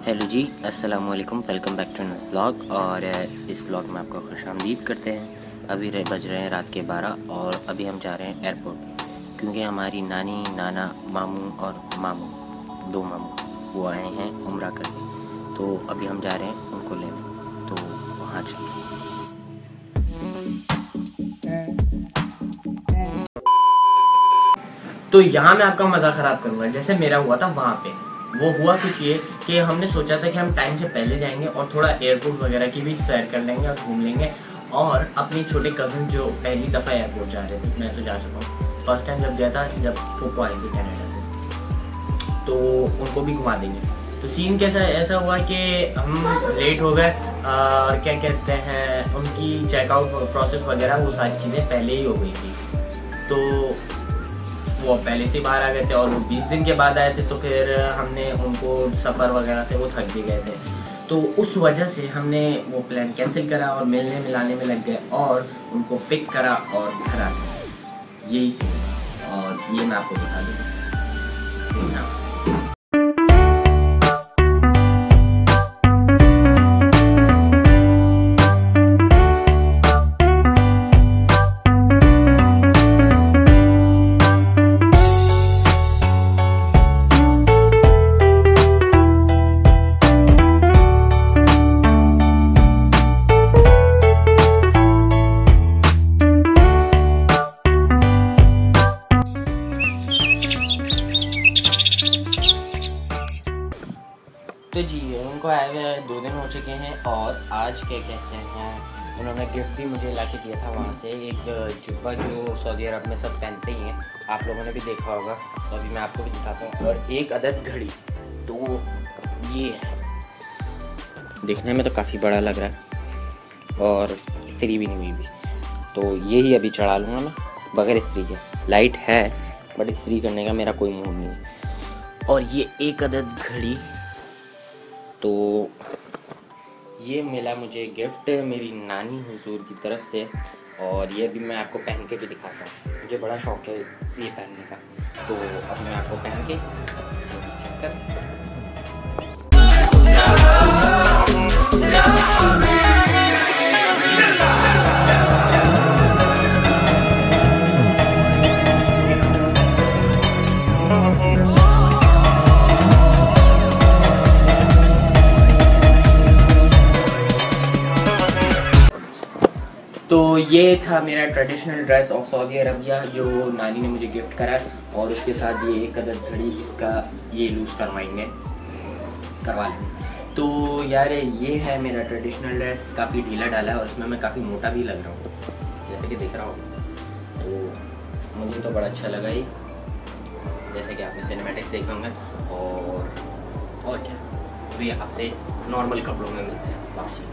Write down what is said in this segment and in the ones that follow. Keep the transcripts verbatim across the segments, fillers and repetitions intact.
Hello जी, अस्सलाम वालेकुम। Welcome back to another vlog. और इस व्लॉग में आपको खुशामदीद करते हैं। अभी रह बज रहे हैं रात के बारह और अभी हम जा रहे हैं एयरपोर्ट, क्योंकि हमारी नानी, नाना, मामू और मामू, दो मामू वो आए हैं उम्रा करके। तो अभी हम जा रहे हैं उनको लेने, तो वहाँ चलते हैं। तो यहाँ मैं आपका मज़ा ख़राब करूँगा जैसे मेरा हुआ था वहाँ पे। वो हुआ कुछ ये कि हमने सोचा था कि हम टाइम से पहले जाएंगे और थोड़ा एयरपोर्ट वगैरह की भी सैर कर लेंगे और घूम लेंगे, और अपने छोटे कज़न जो पहली दफ़ा एयरपोर्ट जा रहे थे, मैं तो जा चुका हूँ, फर्स्ट टाइम जब गया था जब फूफो आई थी कनाडा से, तो उनको भी घुमा देंगे। तो सीन कैसा ऐसा हुआ कि हम लेट हो गए और क्या कहते हैं, उनकी चेकआउट प्रोसेस वगैरह वो सारी चीज़ें पहले ही हो गई थी, तो वो पहले से बाहर आ गए थे और वो बीस दिन के बाद आए थे। तो फिर हमने उनको सफ़र वगैरह से वो थक भी गए थे, तो उस वजह से हमने वो प्लान कैंसिल करा और मिलने मिलाने में लग गए और उनको पिक करा और घर आ गए। यही सीन, और ये मैं आपको बता दूँ। तो जी उनको आए हुए दो दिन हो चुके हैं और आज क्या कहते हैं, उन्होंने गिफ्ट भी मुझे ला के दिया था वहाँ से, एक जुब्बा जो सऊदी अरब में सब पहनते ही हैं, आप लोगों ने भी देखा होगा, तो अभी मैं आपको भी दिखाता हूँ, और एक अदद घड़ी। तो ये है, देखने में तो काफ़ी बड़ा लग रहा है और इस्त्री भी नहीं हुई भी, तो ये ही अभी चढ़ा लूँगा मैं बगैर इस्त्री के। लाइट है बट इस्त्री करने का मेरा कोई मूड नहीं है। और ये एक अदद घड़ी, तो ये मिला मुझे गिफ्ट मेरी नानी हुजूर की तरफ से, और ये भी मैं आपको पहन के भी दिखाता हूँ, मुझे बड़ा शौक है ये पहनने का, तो अब मैं आपको पहन के चेक कर। तो ये था मेरा traditional dress of Saudi Arabia जो नानी ने मुझे गिफ्ट करा, और उसके साथ ये एक अदद घड़ी, इसका ये लूज़ करवाएंगे करवा लेंगे। तो यार ये है मेरा ट्रेडिशनल ड्रेस, काफ़ी ढीला डाला है और इसमें मैं काफ़ी मोटा भी लग रहा हूँ जैसे कि दिख रहा हूँ, तो मुझे तो बड़ा अच्छा लगा ये, जैसे कि आपने सिनेमैटिक्स देखे होंगे। और और क्या, अभी आपसे नॉर्मल कपड़ों में मिलते हैं वापसी।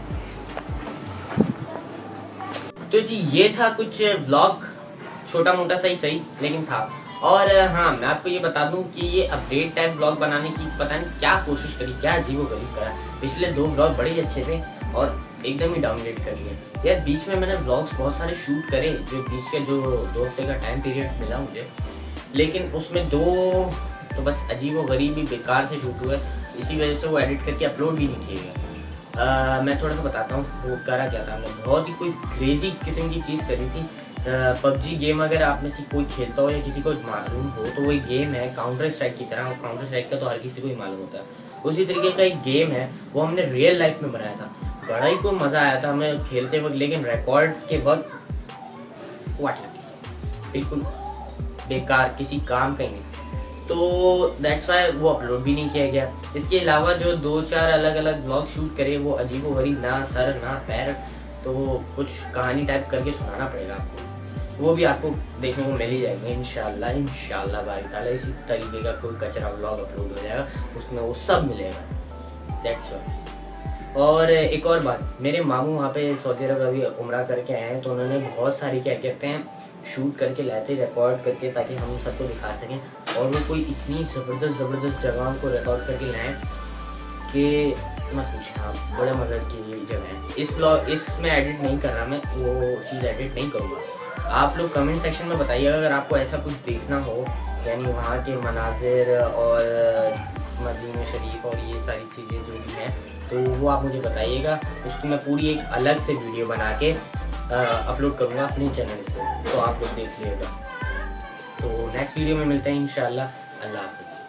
तो जी ये था कुछ व्लॉग, छोटा मोटा सही सही लेकिन था। और हाँ मैं आपको ये बता दूं कि ये अपडेट टाइप व्लॉग बनाने की पता नहीं क्या कोशिश करी, क्या अजीबो गरीब करा। पिछले दो व्लॉग बड़े ही अच्छे थे और एकदम ही डाउनग्रेड कर दिए यार। बीच में मैंने व्लॉग्स बहुत सारे शूट करे, जो बीच के जो दो हफ्ते का टाइम पीरियड मिला मुझे, लेकिन उसमें दो तो बस अजीबो गरीब ही बेकार से शूट हुए, इसी वजह से वो एडिट करके अपलोड भी नहीं किए गए। Uh, मैं थोड़ा सा बताता हूँ वो करा क्या था। हमने बहुत ही कोई क्रेजी किस्म की चीज़ करी थी। पबजी गेम अगर आप में से कोई खेलता हो या किसी को मालूम हो तो वो एक गेम है काउंटर स्ट्राइक की तरह, काउंटर स्ट्राइक का तो हर किसी को ही मालूम होता है। उसी तरीके का एक गेम है, वो हमने रियल लाइफ में बनाया था, बड़ा ही कोई मज़ा आया था हमें खेलते वक्त, लेकिन रिकॉर्ड के वक्त वाट लगी, बिल्कुल बेकार, किसी काम का ही नहीं। तो दैट्स वाई वो अपलोड भी नहीं किया गया। इसके अलावा जो दो चार अलग अलग ब्लॉग शूट करे वो अजीबो गरीब, ना सर ना पैर, तो वो कुछ कहानी टाइप करके सुनाना पड़ेगा आपको, वो भी आपको देखने को मिल ही जाएगा इंशाल्लाह इंशाल्लाह बारी ताला। इसी तरीके का कोई कचरा ब्लॉग अपलोड हो जाएगा, उसमें वो सब मिलेगा। That's why. और एक और बात, मेरे मामू वहाँ पे सऊदी अरब अभी उम्रा करके आए हैं, तो उन्होंने बहुत सारी क्या कहते हैं शूट करके लाए थे, रिकॉर्ड करके, ताकि हम सबको दिखा सकें। और वो कोई इतनी ज़बरदस्त ज़बरदस्त जगहों को रिकॉर्ड करके लाएँ कि मत पूछें आप, बड़े मदद की ये जगह है। इस ब्लॉग इसमें एडिट नहीं कर रहा मैं, वो चीज़ एडिट नहीं करूँगा। आप लोग कमेंट सेक्शन में बताइएगा अगर आपको ऐसा कुछ देखना हो, यानी वहाँ के मनाजिर और मदीने शरीफ और ये सारी चीज़ें जो भी हैं, तो वो आप मुझे बताइएगा। उसकी मैं पूरी एक अलग से वीडियो बना के अपलोड करूँगा अपने चैनल से, तो आप लोग देख लीजिएगा। तो नेक्स्ट वीडियो में मिलते हैं इंशाल्लाह। अल्लाह हाफ़िज़।